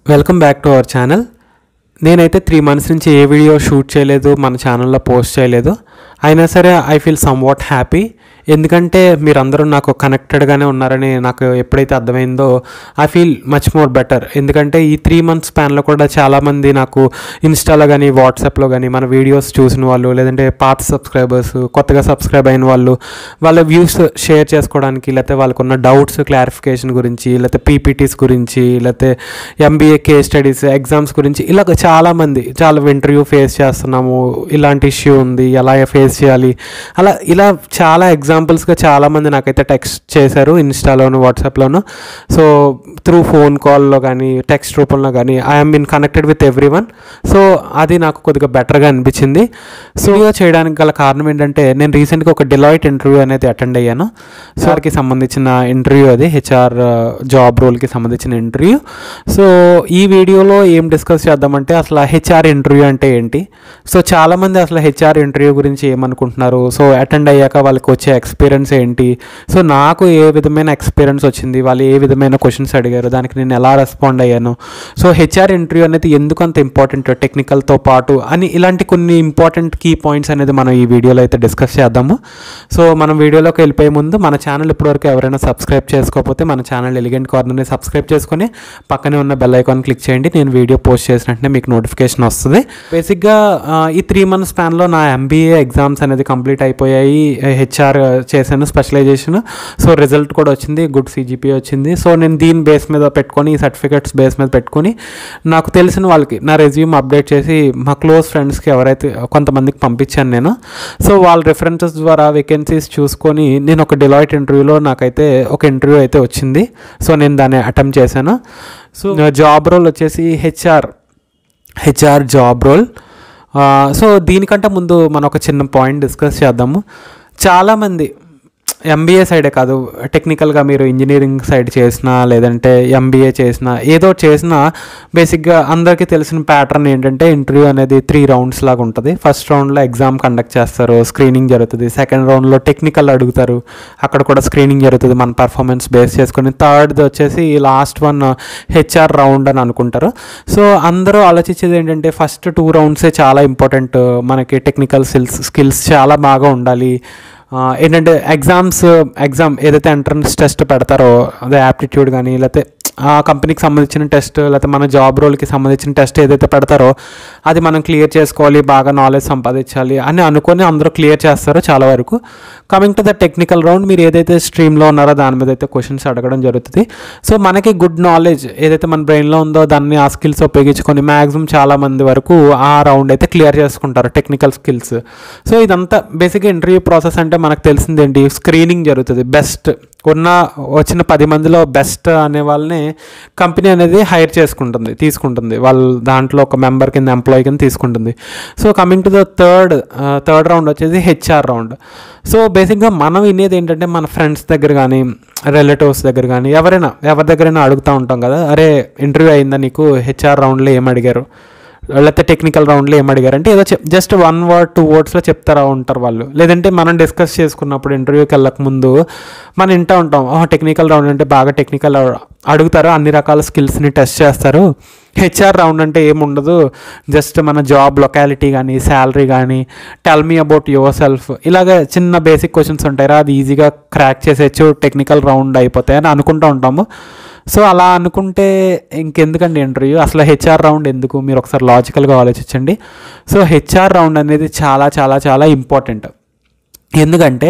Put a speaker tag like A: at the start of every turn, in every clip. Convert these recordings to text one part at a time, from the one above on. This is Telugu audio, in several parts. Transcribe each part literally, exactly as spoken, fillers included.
A: Welcome back to our channel. నేనైతే త్రీ మంత్స్ నుంచి ఏ వీడియో షూట్ చేయలేదు, మన ఛానల్లో పోస్ట్ చేయలేదు. అయినా సరే I feel somewhat happy. ఎందుకంటే మీరందరూ నాకు కనెక్టెడ్గానే ఉన్నారని నాకు ఎప్పుడైతే అర్థమైందో I feel much more better. ఎందుకంటే ఈ త్రీ మంత్స్ స్పాన్లో కూడా చాలామంది నాకు ఇన్స్టాలో కానీ వాట్సాప్లో కానీ మన వీడియోస్ చూసిన వాళ్ళు, లేదంటే పాత సబ్స్క్రైబర్స్, కొత్తగా సబ్స్క్రైబ్ అయిన వాళ్ళు, వాళ్ళ వ్యూస్ షేర్ చేసుకోవడానికి, లేకపోతే వాళ్ళకున్న డౌట్స్ క్లారిఫికేషన్ గురించి, లేకపోతే పీపీటీస్ గురించి, లేకపోతే ఎంబీఏ కేస్ స్టడీస్, ఎగ్జామ్స్ గురించి, ఇలా చాలామంది చాలా ఇంటర్వ్యూ ఫేస్ చేస్తున్నాము, ఇలాంటి ఇష్యూ ఉంది, ఎలా ఫేస్ చేయాలి, అలా ఇలా చాలా ఎగ్జాంపుల్స్గా చాలామంది నాకైతే టెక్స్ట్ చేశారు ఇన్స్టాలోను వాట్సాప్లోను. సో త్రూ ఫోన్ కాల్లో కానీ టెక్స్ట్ రూపంలో కానీ I'm been connected with everyone. So అది నాకు కొద్దిగా బెటర్గా అనిపించింది. సో ఇలా చేయడానికి గల కారణం ఏంటంటే, నేను రీసెంట్గా ఒక డిలాయిట్ ఇంటర్వ్యూ అనేది అటెండ్ అయ్యాను. సో వారికి సంబంధించిన ఇంటర్వ్యూ, అది హెచ్ఆర్ జాబ్ రోల్కి సంబంధించిన ఇంటర్వ్యూ. సో ఈ వీడియోలో ఏం డిస్కస్ చేద్దామంటే, అసలు హెచ్ఆర్ ఇంటర్వ్యూ అంటే ఏంటి, సో చాలామంది అసలు హెచ్ఆర్ ఇంటర్వ్యూ గురించి ఏమనుకుంటున్నారు, సో అటెండ్ అయ్యాక వాళ్ళకి వచ్చే ఎక్స్పీరియన్స్ ఏంటి, సో నాకు ఏ విధమైన ఎక్స్పీరియన్స్ వచ్చింది, వాళ్ళు ఏ విధమైన క్వశ్చన్స్ అడిగారు, దానికి నేను ఎలా రెస్పాండ్ అయ్యాను, సో హెచ్ఆర్ ఇంటర్వ్యూ అనేది ఎందుకు అంత ఇంపార్టెంట్ టెక్నికల్తో పాటు అని, ఇలాంటి కొన్ని ఇంపార్టెంట్ కీ పాయింట్స్ అనేది మనం ఈ వీడియోలో అయితే డిస్కస్ చేద్దాము. సో మనం వీడియోలోకి వెళ్ళిపోయే ముందు మన ఛానల్ ఇప్పటివరకు ఎవరైనా సబ్స్క్రైబ్ చేసుకోకపోతే మన ఛానల్ ఎలిగెంట్ కార్నర్ని సబ్స్క్రైబ్ చేసుకొని పక్కనే ఉన్న బెల్ ఐకాన్ క్లిక్ చేయండి. నేను వీడియో పోస్ట్ చేసినట్టే మీకు నోటిఫికేషన్ వస్తుంది. బేసిక్గా ఈ త్రీ మంత్స్ స్పాన్లో నా ఎంబీఏ ఎగ్జామ్స్ అనేది కంప్లీట్ అయిపోయాయి. హెచ్ఆర్ చేశాను స్పెషలైజేషన్. సో రిజల్ట్ కూడా వచ్చింది, గుడ్ సీజీపీఏ వచ్చింది. సో నేను దీని బేస్ మీద పెట్టుకొని, ఈ సర్టిఫికేట్స్ బేస్ మీద పెట్టుకొని నాకు తెలిసిన వాళ్ళకి నా రెజ్యూమ్ అప్డేట్ చేసి మా క్లోజ్ ఫ్రెండ్స్కి ఎవరైతే కొంతమందికి పంపించాను నేను. సో వాళ్ళ రిఫరెన్సెస్ ద్వారా వేకెన్సీస్ చూసుకొని నేను ఒక డిలాయిట్ ఇంటర్వ్యూలో నాకైతే ఒక ఇంటర్వ్యూ అయితే వచ్చింది. సో నేను దాన్ని అటెంప్ట్ చేశాను. సో జాబ్ రోల్ వచ్చేసి HR HR job role. So దీనికంటే ముందు మనం ఒక చిన్న పాయింట్ డిస్కస్ చేద్దాము. చాలామంది ఎంబీఏ సైడే కాదు, టెక్నికల్గా మీరు ఇంజనీరింగ్ సైడ్ చేసినా, లేదంటే ఎంబీఏ చేసినా, ఏదో చేసినా, బేసిక్గా అందరికీ తెలిసిన ప్యాటర్న్ ఏంటంటే, ఇంటర్వ్యూ అనేది త్రీ రౌండ్స్ లాగా ఉంటుంది. ఫస్ట్ రౌండ్లో ఎగ్జామ్ కండక్ట్ చేస్తారు, స్క్రీనింగ్ జరుగుతుంది. సెకండ్ రౌండ్లో టెక్నికల్ అడుగుతారు, అక్కడ కూడా స్క్రీనింగ్ జరుగుతుంది మన పర్ఫార్మెన్స్ బేస్ చేసుకొని. థర్డ్ది వచ్చేసి లాస్ట్ వన్ హెచ్ఆర్ రౌండ్ అని అనుకుంటారు. సో అందరూ ఆలోచించేది ఏంటంటే, ఫస్ట్ టూ రౌండ్సే చాలా ఇంపార్టెంట్, మనకి టెక్నికల్ స్కిల్స్ స్కిల్స్ చాలా బాగా ఉండాలి. ఏంటంటే ఎగ్జామ్స్ ఎగ్జామ్ ఏదైతే ఎంట్రన్స్ టెస్ట్ పెడతారో, అదే యాప్టిట్యూడ్ కానీ, లేకపోతే ఆ కంపెనీకి సంబంధించిన టెస్ట్, లేకపోతే మన జాబ్ రోల్కి సంబంధించిన టెస్ట్ ఏదైతే పెడతారో అది మనం క్లియర్ చేసుకోవాలి, బాగా నాలెడ్జ్ సంపాదించాలి అని అనుకొని అందరూ క్లియర్ చేస్తారు చాలా వరకు. Coming to the technical round, మీరు ఏదైతే స్ట్రీమ్లో ఉన్నారో దాని మీద అయితే క్వశ్చన్స్ అడగడం జరుగుతుంది. సో మనకి గుడ్ నాలెడ్జ్ ఏదైతే మన బ్రెయిన్లో ఉందో దాన్ని, ఆ స్కిల్స్ ఉపయోగించుకొని మ్యాక్సిమం చాలామంది వరకు ఆ రౌండ్ అయితే క్లియర్ చేసుకుంటారు, టెక్నికల్ స్కిల్స్. సో ఇదంతా బేసిక్గా ఇంటర్వ్యూ ప్రాసెస్ అంటే మనకు తెలిసింది ఏంటి, స్క్రీనింగ్ జరుగుతుంది. బెస్ట్ ఉన్న వచ్చిన పది మందిలో బెస్ట్ అనే వాళ్ళని కంపెనీ అనేది హైర్ చేసుకుంటుంది, తీసుకుంటుంది, వాళ్ళు దాంట్లో ఒక మెంబర్ కింద, ఎంప్లాయీ కింద తీసుకుంటుంది. So coming to the third third round వచ్చేసి హెచ్ఆర్ రౌండ్. సో బేసిక్గా మనం వినేది ఏంటంటే, మన ఫ్రెండ్స్ దగ్గర కానీ, రిలేటివ్స్ దగ్గర కానీ, ఎవరైనా ఎవరి దగ్గరైనా అడుగుతూ ఉంటాం కదా, అరే ఇంటర్వ్యూ అయిందా నీకు, హెచ్ఆర్ రౌండ్లో ఏం అడిగారు, లేకపోతే టెక్నికల్ రౌండ్లో ఏం అడిగారంటే ఏదో చెప్ జస్ట్ వన్ వర్డ్ టూ వర్డ్స్లో చెప్తారా ఉంటారు వాళ్ళు. లేదంటే మనం డిస్కస్ చేసుకున్నప్పుడు ఇంటర్వ్యూకి వెళ్ళక ముందు మనం వింటూ ఉంటాం, టెక్నికల్ రౌండ్ అంటే బాగా టెక్నికల్ అడుగుతారు, అన్ని రకాల స్కిల్స్ని టెస్ట్ చేస్తారు. హెచ్ఆర్ రౌండ్ అంటే ఏముండదు, జస్ట్ మన జాబ్ లొకాలిటీ కానీ, శాలరీ కానీ, tell me about yourself, ఇలాగ చిన్న బేసిక్ క్వశ్చన్స్ ఉంటాయి, అది ఈజీగా క్రాక్ చేసేయచ్చు, టెక్నికల్ రౌండ్ అయిపోతాయి అని అనుకుంటూ ఉంటాము. సో అలా అనుకుంటే ఇంకెందుకండి ఇంటర్వ్యూ, అసలు హెచ్ఆర్ రౌండ్ ఎందుకు, మీరు ఒకసారి లాజికల్గా ఆలోచించండి. సో హెచ్ఆర్ రౌండ్ అనేది చాలా చాలా చాలా ఇంపార్టెంట్. ఎందుకంటే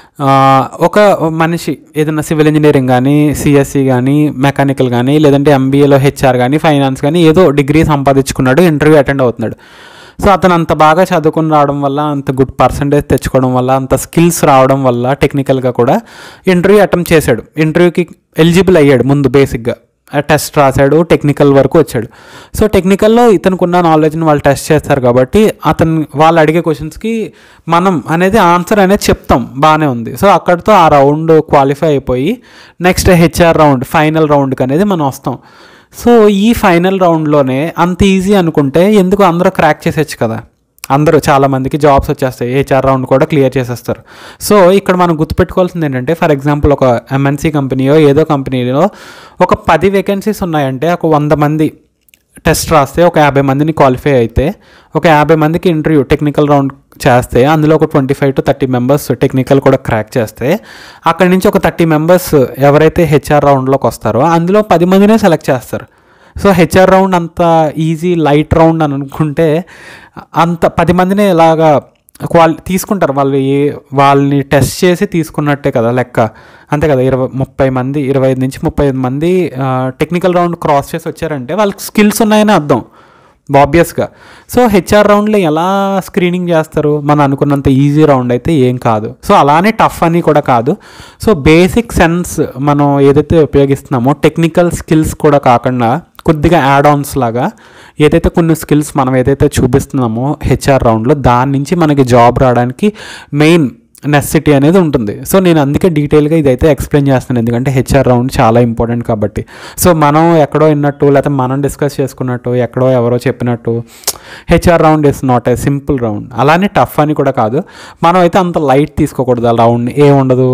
A: ఒక మనిషి ఏదైనా సివిల్ ఇంజనీరింగ్ కానీ, సిఎస్సి కానీ, మెకానికల్ కానీ, లేదంటే ఎంబీఏలో హెచ్ఆర్ కానీ, ఫైనాన్స్ కానీ ఏదో డిగ్రీ సంపాదించుకున్నాడు, ఇంటర్వ్యూ అటెండ్ అవుతున్నాడు. సో అతను అంత బాగా చదువుకుని రావడం వల్ల, అంత గుడ్ పర్సంటేజ్ తెచ్చుకోవడం వల్ల, అంత స్కిల్స్ రావడం వల్ల టెక్నికల్గా కూడా ఇంటర్వ్యూ అటెంప్ట్ చేశాడు, ఇంటర్వ్యూకి ఎలిజిబుల్ అయ్యాడు. ముందు బేసిక్గా టెస్ట్ రాశాడు, టెక్నికల్ వరకు వచ్చాడు. సో టెక్నికల్లో ఇతనికి ఉన్న నాలెడ్జ్ని వాళ్ళు టెస్ట్ చేస్తారు కాబట్టి, అతను వాళ్ళు అడిగే క్వశ్చన్స్కి మనం అనేది ఆన్సర్ అనేది చెప్తాం, బాగానే ఉంది. సో అక్కడితో ఆ రౌండ్ క్వాలిఫై అయిపోయి నెక్స్ట్ హెచ్ఆర్ రౌండ్, ఫైనల్ రౌండ్కి అనేది మనం వస్తాం. సో ఈ ఫైనల్ రౌండ్లోనే అంత ఈజీ అనుకుంటే ఎందుకు అందరూ క్రాక్ చేసేచ్చు కదా, అందరూ చాలామందికి జాబ్స్ వచ్చేస్తాయి, హెచ్ఆర్ రౌండ్ కూడా క్లియర్ చేసేస్తారు. సో ఇక్కడ మనం గుర్తుపెట్టుకోవాల్సింది ఏంటంటే, ఫర్ ఎగ్జాంపుల్ ఒక ఎంఎన్సీ కంపెనీయో ఏదో కంపెనీలో ఒక పది వేకెన్సీస్ ఉన్నాయంటే, ఒక వంద మంది టెస్ట్ రాస్తే ఒక యాభై మందిని క్వాలిఫై అయితే ఒక యాభై మందికి ఇంటర్వ్యూ టెక్నికల్ రౌండ్ చేస్తే అందులో ఒక twenty five to thirty members technical కూడా క్రాక్ చేస్తే అక్కడి నుంచి ఒక థర్టీ మెంబర్స్ ఎవరైతే హెచ్ఆర్ రౌండ్లోకి వస్తారో అందులో పది మందినే సెలెక్ట్ చేస్తారు. సో హెచ్ఆర్ రౌండ్ అంత ఈజీ లైట్ రౌండ్ అని అనుకుంటే అంత పది మందినే ఇలాగా క్వాలి తీసుకుంటారు. వాళ్ళు ఏ వాళ్ళని టెస్ట్ చేసి తీసుకున్నట్టే కదా లెక్క, అంతే కదా. ఇరవై ముప్పై మంది ఇరవై ఐదు నుంచి ముప్పై ఐదు మంది టెక్నికల్ రౌండ్ క్రాస్ చేసి వచ్చారంటే వాళ్ళకి స్కిల్స్ ఉన్నాయని అర్థం ఆబ్వియస్గా. సో హెచ్ఆర్ రౌండ్లో ఎలా స్క్రీనింగ్ చేస్తారు? మనం అనుకున్నంత ఈజీ రౌండ్ అయితే ఏం కాదు. సో అలానే టఫ్ అని కూడా కాదు. సో బేసిక్ సెన్స్ మనం ఏదైతే ఉపయోగిస్తున్నామో టెక్నికల్ స్కిల్స్ కూడా కాకుండా కొద్దిగా యాడ్ ఆన్స్ లాగా ఏదైతే కొన్ని స్కిల్స్ మనం ఏదైతే చూపిస్తున్నామో హెచ్ఆర్ రౌండ్లో దాని నుంచి మనకి జాబ్ రావడానికి మెయిన్ నెసెసిటీ అనేది ఉంటుంది. సో నేను అందుకే డీటెయిల్గా ఇదైతే ఎక్స్ప్లెయిన్ చేస్తున్నాను, ఎందుకంటే హెచ్ఆర్ రౌండ్ చాలా ఇంపార్టెంట్ కాబట్టి. సో మనం ఎక్కడో విన్నట్టు లేకపోతే మనం డిస్కస్ చేసుకున్నట్టు ఎక్కడో ఎవరో చెప్పినట్టు HR round is not a simple round, అలానే టఫ్ అని కూడా కాదు. మనం అయితే అంత లైట్ తీసుకోకూడదు. ఆ రౌండ్ ఏముండదు,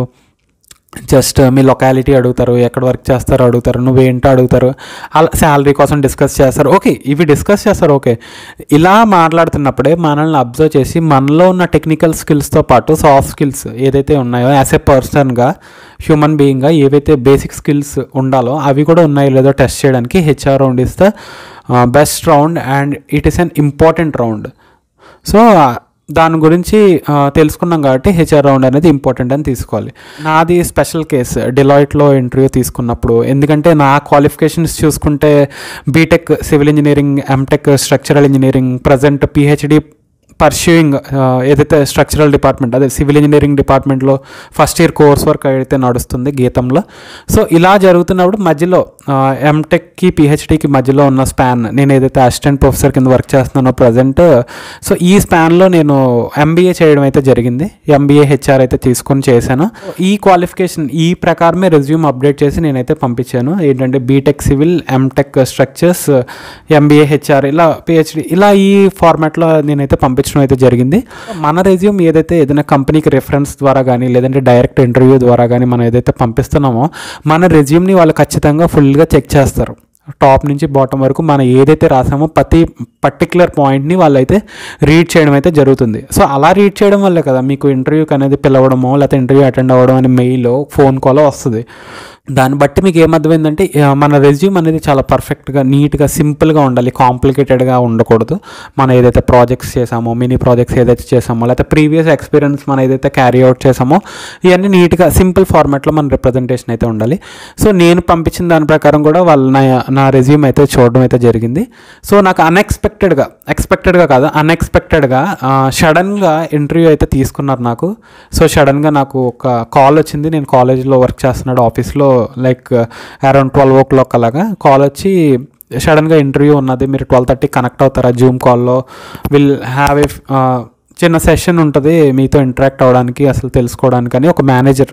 A: జస్ట్ మీ లొకాలిటీ అడుగుతారు, ఎక్కడ వర్క్ చేస్తారో అడుగుతారు, నువ్వేంటో అడుగుతారు, అలా శాలరీ కోసం డిస్కస్ చేస్తారు. ఓకే, ఇవి డిస్కస్ చేస్తారు. ఓకే, ఇలా మాట్లాడుతున్నప్పుడే మనల్ని అబ్జర్వ్ చేసి మనలో ఉన్న టెక్నికల్ స్కిల్స్తో పాటు సాఫ్ట్ స్కిల్స్ ఏదైతే ఉన్నాయో యాజ్ ఏ పర్సన్గా హ్యూమన్ బీయింగ్గా ఏవైతే బేసిక్ స్కిల్స్ ఉండాలో అవి కూడా ఉన్నాయో లేదో టెస్ట్ చేయడానికి HR round is the best round and it is an important round. So దాని గురించి తెలుసుకున్నాం కాబట్టి హెచ్ఆర్ రౌండ్ అనేది ఇంపార్టెంట్ అని తీసుకోవాలి. నాది స్పెషల్ కేస్ డిలాయిట్లో ఇంటర్వ్యూ తీసుకున్నప్పుడు, ఎందుకంటే నా క్వాలిఫికేషన్స్ చూసుకుంటే BTech civil engineering, MTech structural engineering, present PhD pursuing ఏదైతే స్ట్రక్చరల్ డిపార్ట్మెంట్ అదే సివిల్ ఇంజనీరింగ్ డిపార్ట్మెంట్లో ఫస్ట్ ఇయర్ కోర్స్ వర్క్ అయితే నడుస్తుంది గీతంలో. సో ఇలా జరుగుతున్నప్పుడు మధ్యలో ఎంటెక్కి పిహెచ్డికి మధ్యలో ఉన్న స్పాన్, నేను ఏదైతే అసిస్టెంట్ ప్రొఫెసర్ కింద వర్క్ చేస్తున్నానో ప్రజెంట్, సో ఈ స్పాన్లో నేను ఎంబీఏ చేయడం అయితే జరిగింది. ఎంబీఏ హెచ్ఆర్ అయితే తీసుకొని చేశాను. ఈ క్వాలిఫికేషన్ ఈ ప్రకారమే రెజ్యూమ్ అప్డేట్ చేసి నేనైతే పంపించాను. ఏంటంటే BTech civil, MTech structures, MBA HR, ఇలా పిహెచ్డి, ఇలా ఈ ఫార్మాట్లో నేనైతే పంపించాను అయితే జరిగింది. మన రెజ్యూమ్ ఏదైతే ఏదైనా కంపెనీకి రెఫరెన్స్ ద్వారా కానీ లేదంటే డైరెక్ట్ ఇంటర్వ్యూ ద్వారా కానీ మనం ఏదైతే పంపిస్తున్నామో మన రెజ్యూమ్ని వాళ్ళు ఖచ్చితంగా ఫుల్గా చెక్ చేస్తారు. టాప్ నుంచి బాటమ్ వరకు మనం ఏదైతే రాసామో ప్రతి పర్టికులర్ పాయింట్ని వాళ్ళైతే రీడ్ చేయడం అయితే జరుగుతుంది. సో అలా రీడ్ చేయడం వల్లే కదా మీకు ఇంటర్వ్యూకి అనేది పిలవడమో లేకపోతే ఇంటర్వ్యూ అటెండ్ అవ్వడం అనే మెయిల్, ఫోన్ కాల్ వస్తుంది. దాన్ని బట్టి మీకు ఏమర్థమైందంటే మన రెజ్యూమ్ అనేది చాలా పర్ఫెక్ట్గా, నీట్గా, సింపుల్గా ఉండాలి, కాంప్లికేటెడ్గా ఉండకూడదు. మనం ఏదైతే ప్రాజెక్ట్స్ చేసామో, మినీ ప్రాజెక్ట్స్ ఏదైతే చేసామో, లేకపోతే ప్రీవియస్ ఎక్స్పీరియన్స్ మనం ఏదైతే క్యారీ అవుట్ చేసామో ఇవన్నీ నీట్గా సింపుల్ ఫార్మాట్లో మన రిప్రజెంటేషన్ అయితే ఉండాలి. సో నేను పంపించిన దాని ప్రకారం కూడా వాళ్ళు నా నా రెజ్యూమ్ అయితే చూడడం అయితే జరిగింది. సో నాకు అన్ఎక్స్పెక్టెడ్గా, ఎక్స్పెక్టెడ్గా కాదు అన్ఎక్స్పెక్టెడ్గా సడన్గా ఇంటర్వ్యూ అయితే తీసుకున్నారు నాకు. సో సడన్గా నాకు ఒక కాల్ వచ్చింది. నేను కాలేజ్లో వర్క్ చేస్తున్నాడు ఆఫీస్లో, like around twelve o'clock అలాగా కాల్ వచ్చి సడన్గా ఇంటర్వ్యూ ఉన్నది, మీరు ట్వెల్వ్ థర్టీ కనెక్ట్ అవుతారా జూమ్ కాల్లో, విల్ హ్యావ్ ఏ చిన్న సెషన్ ఉంటుంది మీతో ఇంటరాక్ట్ అవ్వడానికి, అసలు తెలుసుకోవడానికి అని ఒక మేనేజర్,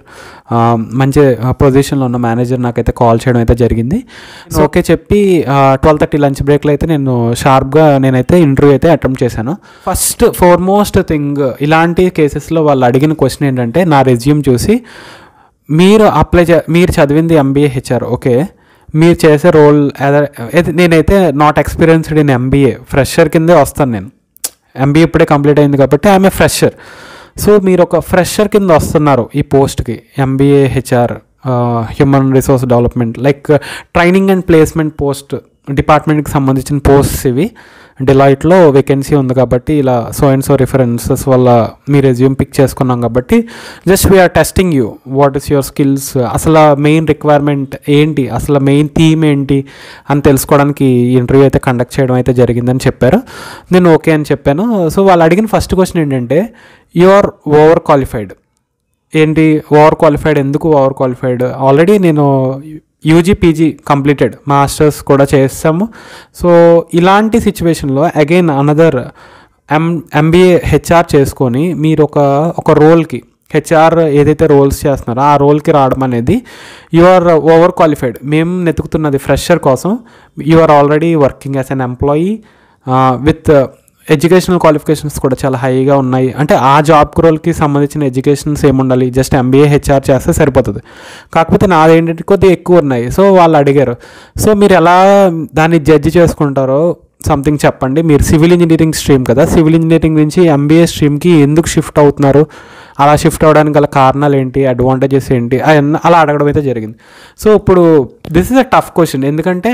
A: మంచి పొజిషన్లో ఉన్న మేనేజర్ నాకైతే కాల్ చేయడం అయితే జరిగింది. సో ఓకే చెప్పి ట్వెల్వ్ థర్టీ లంచ్ బ్రేక్లో అయితే నేను షార్ప్గా నేనైతే ఇంటర్వ్యూ అయితే అటెంప్ట్ చేశాను. ఫస్ట్ ఫోర్మోస్ట్ థింగ్ ఇలాంటి కేసెస్లో వాళ్ళు అడిగిన క్వశ్చన్ ఏంటంటే నా రెజ్యూమ్ చూసి, మీరు అప్లై చే మీరు చదివింది ఎంబీఏ హెచ్ఆర్, ఓకే, మీరు చేసే రోల్ నేనైతే not experienced in MBA, fresher కిందే వస్తాను నేను. ఎంబీఏ ఇప్పుడే కంప్లీట్ అయింది కాబట్టి ఐఎమ్ ఏ ఫ్రెషర్. సో మీరు ఒక ఫ్రెషర్ కింద వస్తున్నారు ఈ పోస్ట్కి, MBA HR, human resource development, like training and placement post డిపార్ట్మెంట్కి సంబంధించిన పోస్ట్స్ ఇవి. డిలాయిట్లో వేకెన్సీ ఉంది కాబట్టి ఇలా సో అండ్ సో రిఫరెన్సెస్ వల్ల మీ రెజ్యూమ్ పిక్ చేసుకున్నాం కాబట్టి just we are testing you, what is your skills, అసలు మెయిన్ రిక్వైర్మెంట్ ఏంటి, అసలు మెయిన్ థీమ్ ఏంటి అని తెలుసుకోవడానికి ఇంటర్వ్యూ అయితే కండక్ట్ చేయడం అయితే జరిగిందని చెప్పారు. నేను ఓకే అని చెప్పాను. సో వాళ్ళు అడిగిన ఫస్ట్ క్వశ్చన్ ఏంటంటే యు ఆర్ ఓవర్ క్వాలిఫైడ్. ఏంటి ఓవర్ క్వాలిఫైడ్, ఎందుకు ఓవర్ క్వాలిఫైడ్? ఆల్రెడీ నేను యూజీ పీజీ కంప్లీటెడ్, మాస్టర్స్ కూడా చేస్తాము. సో ఇలాంటి సిచ్యువేషన్లో again another M MBA HR చేసుకొని మీరు ఒక ఒక రోల్కి, హెచ్ఆర్ ఏదైతే రోల్స్ చేస్తున్నారో ఆ రోల్కి రావడం అనేది యు ఆర్ ఓవర్ క్వాలిఫైడ్. మేము వెతుకుతున్నది ఫ్రెషర్ కోసం, you are already working as an employee with educational qualifications కూడా చాలా హైగా ఉన్నాయి. అంటే ఆ జాబ్ రోల్కి సంబంధించిన ఎడ్యుకేషన్స్ ఏముండాలి, జస్ట్ ఎంబీఏ హెచ్ఆర్ చేస్తే సరిపోతుంది. కాకపోతే నాది ఏంటంటే కొద్దిగా ఎక్కువ ఉన్నాయి. సో వాళ్ళు అడిగారు, సో మీరు ఎలా దాన్ని జడ్జి చేసుకుంటారో సంథింగ్ చెప్పండి. మీరు సివిల్ ఇంజనీరింగ్ స్ట్రీమ్ కదా, సివిల్ ఇంజనీరింగ్ నుంచి ఎంబీఏ స్ట్రీమ్కి ఎందుకు షిఫ్ట్ అవుతున్నారు, అలా షిఫ్ట్ అవ్వడానికి గల కారణాలు ఏంటి, అడ్వాంటేజెస్ ఏంటి అలా అడగడం అయితే జరిగింది. సో ఇప్పుడు this is a tough question, ఎందుకంటే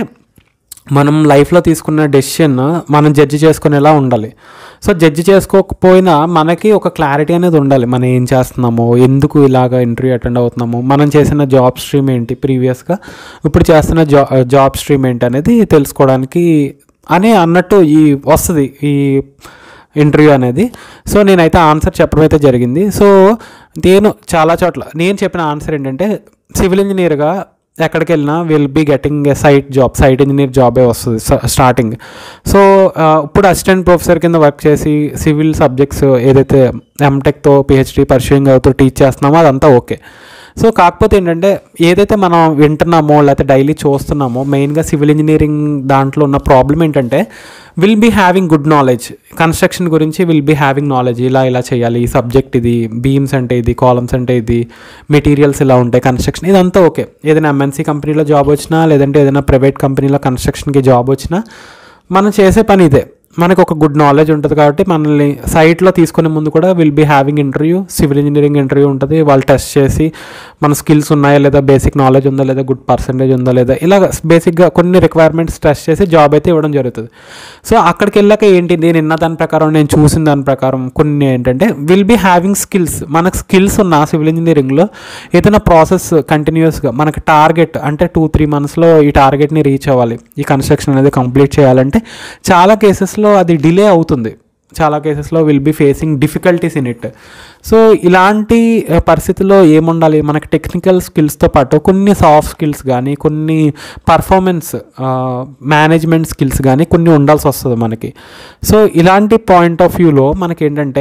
A: మనం లైఫ్లో తీసుకున్న డెసిషన్ మనం జడ్జి చేసుకునేలా ఉండాలి. సో జడ్జి చేసుకోకపోయినా మనకి ఒక క్లారిటీ అనేది ఉండాలి, మనం ఏం చేస్తున్నామో, ఎందుకు ఇలాగ ఇంటర్వ్యూ అటెండ్ అవుతున్నామో, మనం చేసిన జాబ్ స్ట్రీమ్ ఏంటి ప్రీవియస్గా, ఇప్పుడు చేస్తున్న జా జాబ్ స్ట్రీమ్ ఏంటి అనేది తెలుసుకోవడానికి అని అన్నట్టు ఈ వస్తుంది ఈ ఇంటర్వ్యూ అనేది. సో నేనైతే ఆన్సర్ చెప్పడం అయితే జరిగింది. సో నేను చాలా చోట్ల నేను చెప్పిన ఆన్సర్ ఏంటంటే, సివిల్ ఇంజనీర్గా ఎక్కడికి వెళ్ళినా will be getting a site job, site engineer జాబే వస్తుంది స్టార్టింగ్. సో ఇప్పుడు అసిస్టెంట్ ప్రొఫెసర్ కింద వర్క్ చేసి సివిల్ సబ్జెక్ట్స్ ఏదైతే ఎంటెక్తో పిహెచ్డీ పర్సూయింగ్ అవుతూ టీచ్ చేస్తున్నామో అదంతా ఓకే. సో కాకపోతే ఏంటంటే ఏదైతే మనం వింటున్నామో లేకపోతే డైలీ చూస్తున్నామో, మెయిన్గా సివిల్ ఇంజనీరింగ్ దాంట్లో ఉన్న ప్రాబ్లం ఏంటంటే will be having good knowledge, construction గురించి విల్ బీ హ్యావింగ్ నాలెడ్జ్, ఇలా ఇలా చేయాలి, ఈ సబ్జెక్ట్ ఇది, బీమ్స్ అంటే ఇది, కాలమ్స్ అంటే ఇది, మెటీరియల్స్ ఇలా ఉంటాయి, కన్స్ట్రక్షన్ ఇదంతా ఓకే. ఏదైనా ఎంఎన్సీ కంపెనీలో జాబ్ వచ్చినా లేదంటే ఏదైనా ప్రైవేట్ కంపెనీలో కన్స్ట్రక్షన్కి జాబ్ వచ్చినా మనం చేసే పని ఇదే. మనకు ఒక గుడ్ నాలెడ్జ్ ఉంటుంది కాబట్టి మనల్ని సైట్లో తీసుకునే ముందు కూడా will be having interview, civil engineering interview ఉంటుంది. వాళ్ళు టెస్ట్ చేసి మన స్కిల్స్ ఉన్నాయా లేదా, బేసిక్ నాలెడ్జ్ ఉందా లేదా, గుడ్ పర్సంటేజ్ ఉందా లేదా, ఇలా బేసిక్గా కొన్ని రిక్వైర్మెంట్స్ టెస్ట్ చేసి జాబ్ అయితే ఇవ్వడం జరుగుతుంది. సో అక్కడికి వెళ్ళాక ఏంటి, నేను విన్న దాని ప్రకారం, నేను చూసిన దాని ప్రకారం కొన్ని ఏంటంటే విల్ బీ హ్యావింగ్ స్కిల్స్. మనకు స్కిల్స్ ఉన్న సివిల్ ఇంజనీరింగ్లో ఏదైనా ప్రాసెస్ కంటిన్యూస్గా మనకి టార్గెట్ అంటే టూ త్రీ మంత్స్లో ఈ టార్గెట్ని రీచ్ అవ్వాలి, ఈ కన్స్ట్రక్షన్ అనేది కంప్లీట్ చేయాలంటే చాలా కేసెస్లో అది డిలే అవుతుంది, చాలా కేసెస్లో will be facing difficulties in it. So ఇలాంటి పరిస్థితుల్లో ఏముండాలి, మనకి టెక్నికల్ స్కిల్స్తో పాటు కొన్ని సాఫ్ట్ స్కిల్స్ కానీ, కొన్ని పర్ఫార్మెన్స్ మేనేజ్మెంట్ స్కిల్స్ కానీ కొన్ని ఉండాల్సి వస్తుంది మనకి. సో ఇలాంటి పాయింట్ ఆఫ్ వ్యూలో మనకి ఏంటంటే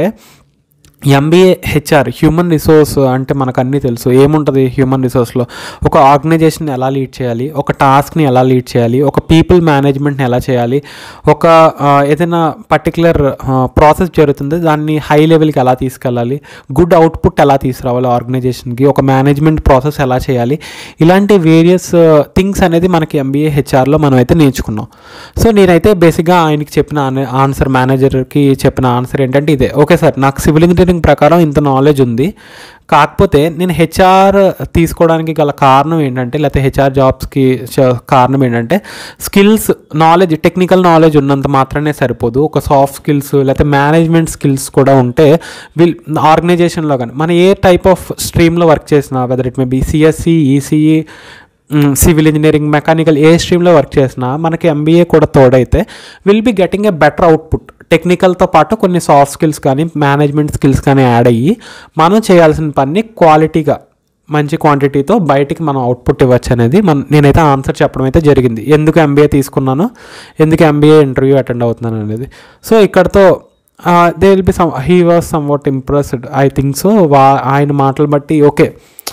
A: ఎంబీఏ హెచ్ఆర్, హ్యూమన్ రిసోర్స్ అంటే మనకు అన్నీ తెలుసు. ఏముంటుంది హ్యూమన్ రిసోర్స్లో, ఒక ఆర్గనైజేషన్ ఎలా లీడ్ చేయాలి, ఒక టాస్క్ని ఎలా లీడ్ చేయాలి, ఒక పీపుల్ మేనేజ్మెంట్ని ఎలా చేయాలి, ఒక ఏదైనా పర్టికులర్ ప్రాసెస్ జరుగుతుంది దాన్ని హై లెవెల్కి ఎలా తీసుకెళ్ళాలి, గుడ్ అవుట్పుట్ ఎలా తీసుకురావాలి ఆర్గనైజేషన్కి, ఒక మేనేజ్మెంట్ ప్రాసెస్ ఎలా చేయాలి, ఇలాంటి వేరియస్ థింగ్స్ అనేది మనకి ఎంబీఏ హెచ్ఆర్లో మనం అయితే నేర్చుకున్నాం. సో నేనైతే బేసిక్గా ఆయనకి చెప్పిన ఆన్సర్, మేనేజర్కి చెప్పిన ఆన్సర్ ఏంటంటే ఇదే, ఓకే సార్ నాకు సివిల్ ఇంజనీరింగ్ ప్రకారం ఇంత నాలెడ్జ్ ఉంది, కాకపోతే నేను హెచ్ఆర్ తీసుకోవడానికి గల కారణం ఏంటంటే, లేకపోతే హెచ్ఆర్ జాబ్స్కి కారణం ఏంటంటే స్కిల్స్ నాలెడ్జ్, టెక్నికల్ నాలెడ్జ్ ఉన్నంత మాత్రమే సరిపోదు, ఒక సాఫ్ట్ స్కిల్స్ లేకపోతే మేనేజ్మెంట్ స్కిల్స్ కూడా ఉంటే విల్ ఆర్గనైజేషన్లో కానీ మనం ఏ టైప్ ఆఫ్ స్ట్రీమ్లో వర్క్ చేసినా, whether it may be CSC, ECE, civil engineering, mechanical, ఏ స్ట్రీమ్లో వర్క్ చేసినా మనకి ఎంబీఏ కూడా తోడైతే will be getting a better output. టెక్నికల్తో పాటు కొన్ని సాఫ్ట్ స్కిల్స్ కానీ మేనేజ్మెంట్ స్కిల్స్ కానీ యాడ్ అయ్యి మనం చేయాల్సిన పని క్వాలిటీగా, మంచి క్వాంటిటీతో బయటికి మనం అవుట్పుట్ ఇవ్వచ్చు అనేది మన నేనైతే ఆన్సర్ చెప్పడం అయితే జరిగింది. ఎందుకు ఎంబీఏ తీసుకున్నాను, ఎందుకు ఎంబీఏ ఇంటర్వ్యూ అటెండ్ అవుతున్నాను అనేది. సో ఇక్కడతో they will be some he was somewhat impressed I think. So వా ఆయన మాటలు బట్టి ఓకే,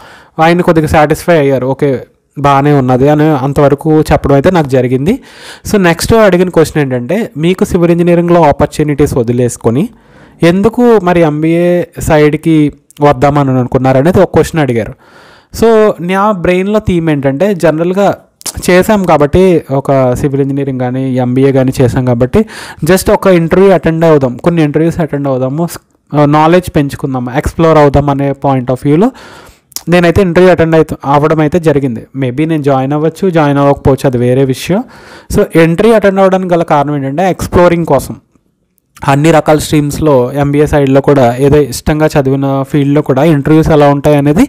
A: ఆయన కొద్దిగా సాటిస్ఫై అయ్యారు, ఓకే బాగానే ఉన్నది అని అంతవరకు చెప్పడం అయితే నాకు జరిగింది. సో నెక్స్ట్ అడిగిన క్వశ్చన్ ఏంటంటే, మీకు సివిల్ ఇంజనీరింగ్లో ఆపర్చునిటీస్ వదిలేసుకొని ఎందుకు మరి ఎంబీఏ సైడ్కి వద్దామని అనుకున్నారు అనేది ఒక క్వశ్చన్ అడిగారు. సో నా బ్రెయిన్లో థీమ్ ఏంటంటే, జనరల్గా చేసాం కాబట్టి ఒక సివిల్ ఇంజనీరింగ్ కానీ ఎంబీఏ కానీ చేసాం కాబట్టి జస్ట్ ఒక ఇంటర్వ్యూ అటెండ్ అవుదాం, కొన్ని ఇంటర్వ్యూస్ అటెండ్ అవుదాము, నాలెడ్జ్ పెంచుకుందాం, ఎక్స్ప్లోర్ అవుదాం అనే పాయింట్ ఆఫ్ వ్యూలో నేనైతే ఇంటర్వ్యూ అటెండ్ అవుతూ అవ్వడం అయితే జరిగింది. మేబీ నేను జాయిన్ అవ్వచ్చు, జాయిన్ అవ్వకపోవచ్చు, అది వేరే విషయం. సో ఇంటర్వ్యూ అటెండ్ అవ్వడానికి గల కారణం ఏంటంటే ఎక్స్ప్లోరింగ్ కోసం. అన్ని రకాల స్ట్రీమ్స్లో ఎంబీఏ సైడ్లో కూడా ఏదో ఇష్టంగా చదివిన ఫీల్డ్లో కూడా ఇంటర్వ్యూస్ ఎలా ఉంటాయి అనేది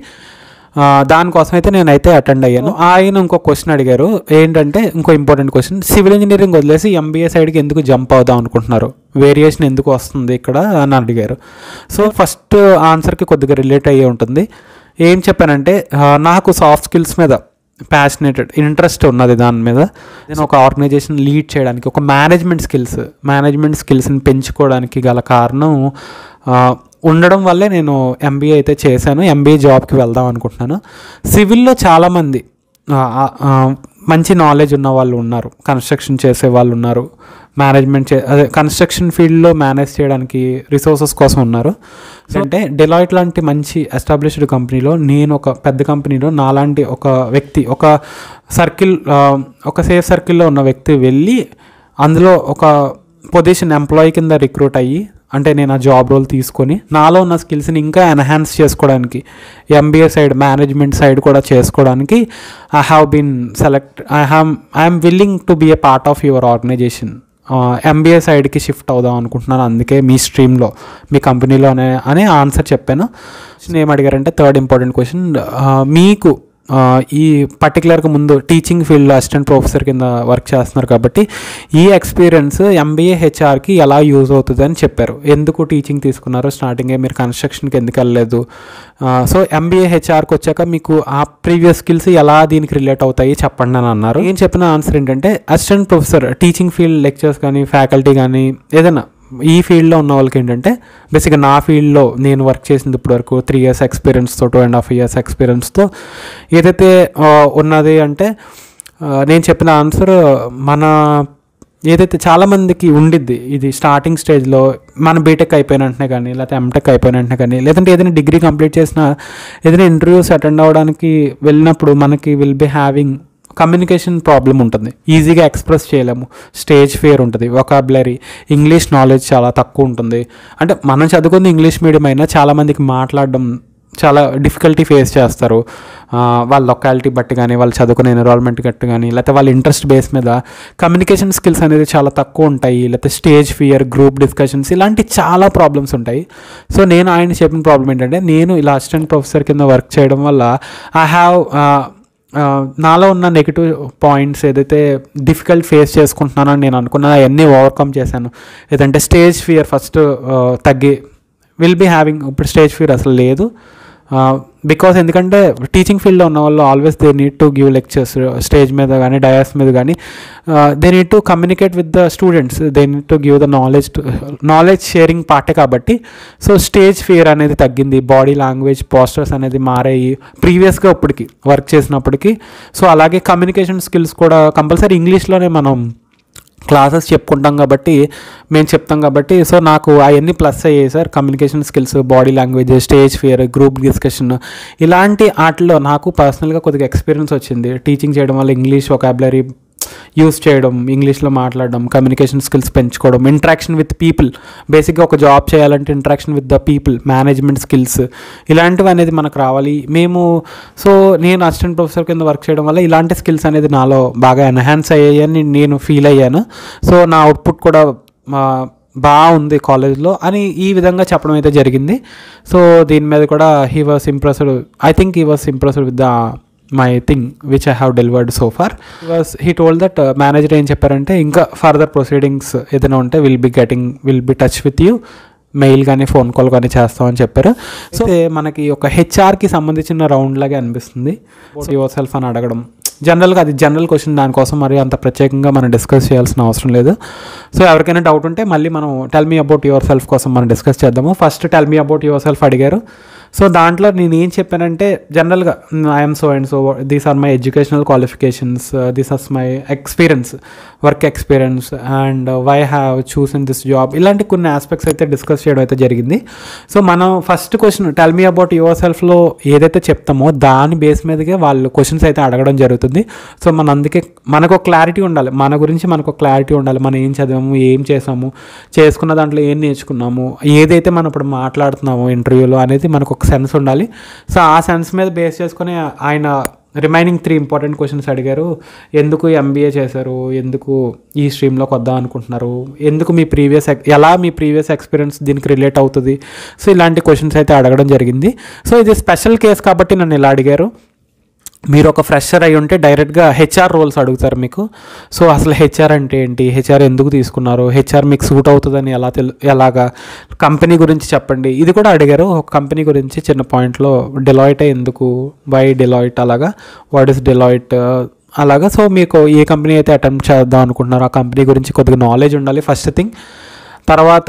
A: దానికోసం అయితే నేనైతే అటెండ్ అయ్యాను. ఆయన ఇంకో క్వశ్చన్ అడిగారు ఏంటంటే, ఇంకో ఇంపార్టెంట్ క్వశ్చన్, సివిల్ ఇంజనీరింగ్ వదిలేసి ఎంబీఏ సైడ్కి ఎందుకు జంప్ అవుదాం అనుకుంటున్నారు, వేరియేషన్ ఎందుకు వస్తుంది ఇక్కడ అని అడిగారు. సో ఫస్ట్ ఆన్సర్కి కొద్దిగా రిలేట్ అయ్యి ఉంటుంది. ఏం చెప్పానంటే, నాకు సాఫ్ట్ స్కిల్స్ మీద ప్యాషనేటెడ్ ఇంట్రెస్ట్ ఉన్నది, దాని మీద నేను ఒక ఆర్గనైజేషన్ లీడ్ చేయడానికి, ఒక మేనేజ్మెంట్ స్కిల్స్ మేనేజ్మెంట్ స్కిల్స్ని పెంచుకోవడానికి గల కారణం ఉండడం వల్లే నేను ఎంబీఏ అయితే చేశాను, ఎంబీఏ జాబ్కి వెళ్దాం అనుకుంటున్నాను. సివిల్లో చాలామంది మంచి నాలెడ్జ్ ఉన్న వాళ్ళు ఉన్నారు, కన్స్ట్రక్షన్ చేసే వాళ్ళు ఉన్నారు, మేనేజ్మెంట్ చే అదే కన్స్ట్రక్షన్ ఫీల్డ్లో మేనేజ్ చేయడానికి రిసోర్సెస్ కోసం ఉన్నారు. అంటే డెలాయిట్ లాంటి మంచి ఎస్టాబ్లిష్డ్ కంపెనీలో నేను ఒక పెద్ద కంపెనీలో నాలాంటి ఒక వ్యక్తి ఒక సర్కిల్ ఒక సేఫ్ సర్కిల్లో ఉన్న వ్యక్తి వెళ్ళి అందులో ఒక పొజిషన్ ఎంప్లాయీ కింద రిక్రూట్ అయ్యి, అంటే నేను ఆ జాబ్ రోల్ తీసుకొని నాలో ఉన్న స్కిల్స్ని ఇంకా ఎన్హాన్స్ చేసుకోవడానికి, ఎంబీఏ సైడ్ మేనేజ్మెంట్ సైడ్ కూడా చేసుకోవడానికి I have been select I have I'm willing to be a part of your organization. MBA సైడ్కి షిఫ్ట్ అవుదాం అనుకుంటున్నాను, అందుకే మీ స్ట్రీమ్లో మీ కంపెనీలోనే అని ఆన్సర్ చెప్పాను. ఏం అడిగారంటే థర్డ్ ఇంపార్టెంట్ క్వశ్చన్, మీకు ఈ పర్టికులర్గా ముందు టీచింగ్ ఫీల్డ్లో అసిస్టెంట్ ప్రొఫెసర్ కింద వర్క్ చేస్తున్నారు కాబట్టి ఈ ఎక్స్పీరియన్స్ ఎంబీఏ హెచ్ఆర్కి ఎలా యూజ్ అవుతుంది అని చెప్పారు. ఎందుకు టీచింగ్ తీసుకున్నారు, స్టార్టింగే మీరు కన్స్ట్రక్షన్కి ఎందుకు వెళ్ళలేదు, సో ఎంబీఏ హెచ్ఆర్కి వచ్చాక మీకు ఆ ప్రీవియస్ స్కిల్స్ ఎలా దీనికి రిలేట్ అవుతాయి చెప్పండి అని అన్నారు. నేను చెప్పిన ఆన్సర్ ఏంటంటే assistant professor teaching field lectures కానీ ఫ్యాకల్టీ కానీ ఏదైనా ఈ ఫీల్డ్లో ఉన్న వాళ్ళకి ఏంటంటే బేసిక్గా నా ఫీల్డ్లో నేను వర్క్ చేసింది ఇప్పటివరకు త్రీ ఇయర్స్ ఎక్స్పీరియన్స్తో టూ అండ్ హాఫ్ ఇయర్స్ ఎక్స్పీరియన్స్తో ఏదైతే ఉన్నది అంటే నేను చెప్పిన ఆన్సర్ మన ఏదైతే చాలామందికి ఉండిద్ది ఇది స్టార్టింగ్ స్టేజ్లో మన బీటెక్ అయిపోయిన వెంటనే కానీ లేకపోతే ఎంటెక్ అయిపోయిన వెంటనే కానీ లేదంటే ఏదైనా డిగ్రీ కంప్లీట్ చేసిన ఏదైనా ఇంటర్వ్యూస్ అటెండ్ అవ్వడానికి వెళ్ళినప్పుడు మనకి will be having communication problem ఉంటుంది, ఈజీగా ఎక్స్ప్రెస్ చేయలేము, స్టేజ్ ఫియర్ ఉంటుంది, వొకాబులరీ ఇంగ్లీష్ నాలెడ్జ్ చాలా తక్కువ ఉంటుంది. అంటే మనం చదువుకుంది ఇంగ్లీష్ మీడియం అయినా చాలామందికి మాట్లాడడం చాలా డిఫికల్టీ ఫేస్ చేస్తారు, వాళ్ళ లొకాలిటీ బట్టి కానీ వాళ్ళు చదువుకునే ఎన్విరాన్మెంట్ బట్టి కానీ లేకపోతే వాళ్ళ ఇంట్రెస్ట్ బేస్ మీద కమ్యూనికేషన్ స్కిల్స్ అనేది చాలా తక్కువ ఉంటాయి, లేకపోతే స్టేజ్ ఫియర్, గ్రూప్ డిస్కషన్స్ ఇలాంటి చాలా ప్రాబ్లమ్స్ ఉంటాయి. సో నేను ఆయన చెప్పిన ప్రాబ్లం ఏంటంటే నేను ఇలా అసిస్టెంట్ ప్రొఫెసర్ కింద వర్క్ చేయడం వల్ల ఐ హ్యావ్ నాలో ఉన్న నెగిటివ్ పాయింట్స్ ఏదైతే డిఫికల్ట్ ఫేస్ చేసుకుంటున్నానని నేను అనుకున్నాను అవన్నీ ఓవర్కమ్ చేశాను. ఏదంటే స్టేజ్ ఫియర్ ఫస్ట్ తగ్గి విల్ బీ హ్యావింగ్ ఇప్పుడు స్టేజ్ ఫియర్ అసలు లేదు. బికాస్ ఎందుకంటే టీచింగ్ ఫీల్డ్లో ఉన్న వాళ్ళు always they need to give lectures stage మీద కానీ డయాస్ మీద కానీ, they need to communicate with the students, they need to give the knowledge knowledge sharing పార్టే కాబట్టి సో స్టేజ్ ఫియర్ అనేది తగ్గింది, బాడీ లాంగ్వేజ్ పోస్టర్స్ అనేది మారాయి ప్రీవియస్గా ఇప్పటికి వర్క్ చేసినప్పటికీ. సో అలాగే కమ్యూనికేషన్ స్కిల్స్ కూడా కంపల్సరీ ఇంగ్లీష్లోనే మనం క్లాసెస్ చెప్పుకుంటాం కాబట్టి మేము చెప్తాం కాబట్టి సో నాకు అవన్నీ ప్లస్ అయ్యాయి sir. Communication skills, body language, stage fear, group discussion ఇలాంటి వాటిలో నాకు పర్సనల్గా కొద్దిగా ఎక్స్పీరియన్స్ వచ్చింది. టీచింగ్ చేయడం వల్ల ఇంగ్లీష్ వొకాబులరీ యూస్ చేయడం, ఇంగ్లీష్లో మాట్లాడడం, కమ్యూనికేషన్ స్కిల్స్ పెంచుకోవడం, ఇంటరాక్షన్ విత్ పీపుల్, బేసిక్గా ఒక జాబ్ చేయాలంటే interaction with the people, management skills ఇలాంటివి అనేది మనకు రావాలి. మేము సో నేను అసిస్టెంట్ ప్రొఫెసర్ కింద వర్క్ చేయడం వల్ల ఇలాంటి స్కిల్స్ అనేది నాలో బాగా ఎన్హాన్స్ అయ్యాయని నేను ఫీల్ అయ్యాను. సో నా అవుట్పుట్ కూడా బాగుంది కాలేజ్లో అని ఈ విధంగా చెప్పడం అయితే జరిగింది. సో దీని మీద కూడా he was impressed, I think he was impressed with the my thing which I have delivered so far. Was he told that manager ఏం చెప్పారంటే ఇంకా ఫర్దర్ ప్రొసీడింగ్స్ ఏదైనా ఉంటే will be getting will be touch with you, mail కానీ ఫోన్ కాల్ కానీ చేస్తామని చెప్పారు. సో మనకి ఒక హెచ్ఆర్కి సంబంధించిన రౌండ్ లాగే అనిపిస్తుంది. యువర్ సెల్ఫ్ అని అడగడం జనరల్గా అది జనరల్ క్వశ్చన్, దానికోసం మరి అంత ప్రత్యేకంగా మనం డిస్కస్ చేయాల్సిన అవసరం లేదు. సో ఎవరికైనా డౌట్ ఉంటే మళ్ళీ మనం tell me about yourself కోసం మనం డిస్కస్ చేద్దాము. First tell me about yourself అడిగారు. సో దాంట్లో నేను ఏం చెప్పానంటే జనరల్గా I'm so and so, these are my educational qualifications, this are my experience, work experience and why have choose in this job, ఇలాంటి కొన్ని ఆస్పెక్ట్స్ అయితే డిస్కస్ చేయడం అయితే జరిగింది. సో మనం first question tell me about your సెల్ఫ్లో ఏదైతే చెప్తామో దాని బేస్ మీదగా వాళ్ళు క్వశ్చన్స్ అయితే అడగడం జరుగుతుంది. సో మన అందుకే మనకు క్లారిటీ ఉండాలి, మన గురించి మనకు క్లారిటీ ఉండాలి, మనం ఏం చదివాము, ఏం చేసాము, చేసుకున్న దాంట్లో ఏం నేర్చుకున్నాము, ఏదైతే మనం ఇప్పుడు మాట్లాడుతున్నామో ఇంటర్వ్యూలో అనేది మనకు ఒక సెన్స్ ఉండాలి. సో ఆ సెన్స్ మీద బేస్ చేసుకొని ఆయన రిమైనింగ్ త్రీ ఇంపార్టెంట్ క్వశ్చన్స్ అడిగారు. ఎందుకు ఎంబీఏ చేశారు, ఎందుకు ఈ స్ట్రీమ్లోకి వద్దాం అనుకుంటున్నారు, ఎందుకు మీ ప్రీవియస్ ఎలా మీ ప్రీవియస్ ఎక్స్పీరియన్స్ దీనికి రిలేట్ అవుతుంది, సో ఇలాంటి క్వశ్చన్స్ అయితే అడగడం జరిగింది. సో ఇది స్పెషల్ కేస్ కాబట్టి నన్ను ఇలా అడిగారు. మీరు ఒక ఫ్రెషర్ అయి ఉంటే డైరెక్ట్గా హెచ్ఆర్ రోల్స్ అడుగుతారు మీకు. సో అసలు హెచ్ఆర్ అంటే ఏంటి, హెచ్ఆర్ ఎందుకు తీసుకున్నారు, హెచ్ఆర్ మీకు సూట్ అవుతుందని ఎలా తెలు ఎలాగా, కంపెనీ గురించి చెప్పండి, ఇది కూడా అడిగారు. ఒక కంపెనీ గురించి చిన్న పాయింట్లో డెలాయిట్ ఎందుకు, వై డెలాయిట్, అలాగా వాట్ ఈస్ డెలాయిట్ అలాగా. సో మీకు ఏ కంపెనీ అయితే అటెంప్ట్ చేద్దాం అనుకుంటున్నారో ఆ కంపెనీ గురించి కొద్దిగా నాలెడ్జ్ ఉండాలి ఫస్ట్ థింగ్. తర్వాత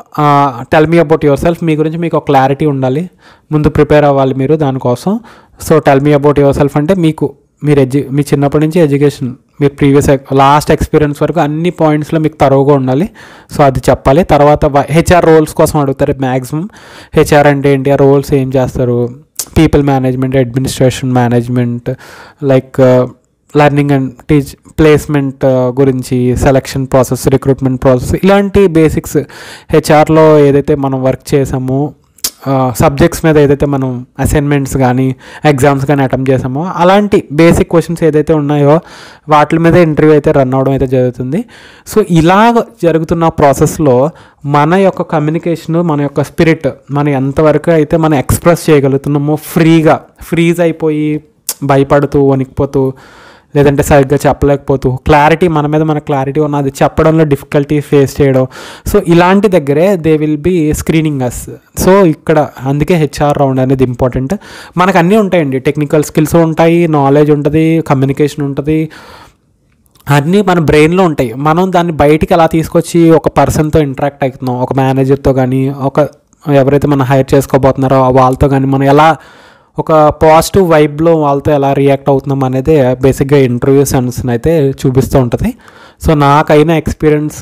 A: tell me about yourself, మీ గురించి మీకు ఒక క్లారిటీ ఉండాలి, ముందు ప్రిపేర్ అవ్వాలి మీరు దానికోసం. So tell me about yourself అంటే మీకు మీరు ఎడ్యు మీ చిన్నప్పటి నుంచి ఎడ్యుకేషన్, మీరు ప్రీవియస్ లాస్ట్ ఎక్స్పీరియన్స్ వరకు అన్ని పాయింట్స్లో మీకు తరువుగా ఉండాలి. సో అది చెప్పాలి. తర్వాత హెచ్ఆర్ రోల్స్ కోసం అడుగుతారు మ్యాక్సిమం. హెచ్ఆర్ అంటే ఏంటి, ఆ రోల్స్ ఏం చేస్తారు, people management, administration management, like learning and teach, placement గురించి, సెలక్షన్ ప్రాసెస్, రిక్రూట్మెంట్ ప్రాసెస్, ఇలాంటి బేసిక్స్ హెచ్ఆర్లో ఏదైతే మనం వర్క్ చేసామో సబ్జెక్ట్స్ మీద ఏదైతే మనం అసైన్మెంట్స్ కానీ ఎగ్జామ్స్ కానీ అటెంప్ట్ చేసామో అలాంటి బేసిక్ క్వశ్చన్స్ ఏదైతే ఉన్నాయో వాటి మీద ఇంటర్వ్యూ అయితే రన్ అవ్వడం అయితే జరుగుతుంది. సో ఇలా జరుగుతున్న ప్రాసెస్లో మన యొక్క కమ్యూనికేషన్, మన యొక్క స్పిరిట్, మనం ఎంతవరకు అయితే మనం ఎక్స్ప్రెస్ చేయగలుగుతున్నామో ఫ్రీగా, ఫ్రీజ్ అయిపోయి భయపడుతూ వణికిపోతూ లేదంటే సరిగ్గా చెప్పలేకపోతూ, క్లారిటీ మన మీద మన క్లారిటీ ఉన్నది చెప్పడంలో డిఫికల్టీ ఫేస్ చేయడం, సో ఇలాంటి దగ్గరే they will be screening us. So ఇక్కడ అందుకే హెచ్ఆర్ రౌండ్ అనేది ఇంపార్టెంట్. మనకు అన్నీ ఉంటాయండి, టెక్నికల్ స్కిల్స్ ఉంటాయి, నాలెడ్జ్ ఉంటుంది, కమ్యూనికేషన్ ఉంటుంది, అన్నీ మన బ్రెయిన్లో ఉంటాయి. మనం దాన్ని బయటికి ఎలా తీసుకొచ్చి ఒక పర్సన్తో ఇంటరాక్ట్ అవుతున్నాం, ఒక మేనేజర్తో కానీ, ఒక ఎవరైతే మనం హైర్ చేసుకోబోతున్నారో వాళ్ళతో కానీ మనం ఎలా ఒక పాజిటివ్ వైబ్లో వాళ్ళతో ఎలా రియాక్ట్ అవుతున్నాం అనేది బేసిక్గా ఇంటర్వ్యూ సెన్స్ అయితే చూపిస్తూ ఉంటుంది. సో నాకైన ఎక్స్పీరియన్స్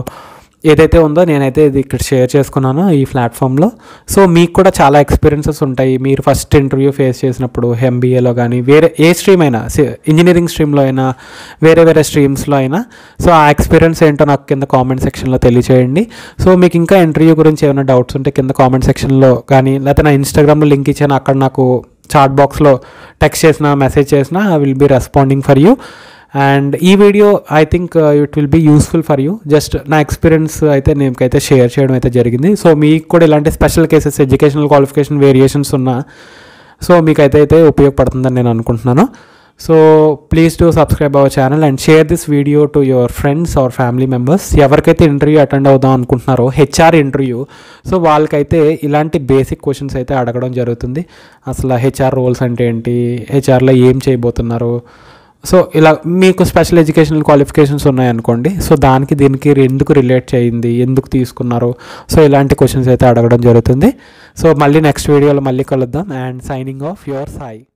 A: ఏదైతే ఉందో నేనైతే ఇది ఇక్కడ షేర్ చేసుకున్నాను ఈ ప్లాట్ఫామ్లో. సో మీకు కూడా చాలా ఎక్స్పీరియన్సెస్ ఉంటాయి. మీరు ఫస్ట్ ఇంటర్వ్యూ ఫేస్ చేసినప్పుడు ఎంబీఏలో కానీ వేరే ఏ స్ట్రీమ్ అయినా, ఇంజనీరింగ్ స్ట్రీమ్లో అయినా వేరే వేరే స్ట్రీమ్స్లో అయినా, సో ఆ ఎక్స్పీరియన్స్ ఏంటో నాకు కింద కామెంట్ సెక్షన్లో తెలియచేయండి. సో మీకు ఇంకా ఇంటర్వ్యూ గురించి ఏమైనా డౌట్స్ ఉంటే కింద కామెంట్ సెక్షన్లో కానీ, లేకపోతే నా ఇన్స్టాగ్రామ్లో లింక్ ఇచ్చాను, అక్కడ నాకు చాట్ బాక్స్లో టెక్స్ట్ చేసిన, మెసేజ్ చేసిన, I will be responding for you. And ఈ video I think it will be useful for you. Just నా ఎక్స్పీరియన్స్ అయితే నేనైతే షేర్ చేయడం అయితే జరిగింది. సో మీకు కూడా ఇలాంటి special cases, educational qualification variations ఉన్నా సో మీకైతే అయితే ఉపయోగపడుతుందని నేను అనుకుంటున్నాను. So please to subscribe our channel and share this video to your friends or family members. ఎవరికైతే ఇంటర్వ్యూ అటెండ్ అవుదాం అనుకుంటున్నారో హెచ్ఆర్ ఇంటర్వ్యూ, సో వాళ్ళకైతే ఇలాంటి బేసిక్ క్వశ్చన్స్ అయితే అడగడం జరుగుతుంది. అసలు హెచ్ఆర్ రోల్స్ అంటే ఏంటి, హెచ్ఆర్లో ఏం చేయబోతున్నారు, సో ఇలా మీకు స్పెషల్ ఎడ్యుకేషనల్ క్వాలిఫికేషన్స్ ఉన్నాయనుకోండి, సో దానికి దీనికి ఎందుకు రిలేట్ చేయింది, ఎందుకు తీసుకున్నారు, సో ఇలాంటి క్వశ్చన్స్ అయితే అడగడం జరుగుతుంది. సో మళ్ళీ నెక్స్ట్ వీడియోలో మళ్ళీ కలుద్దాం. And signing off your Sai.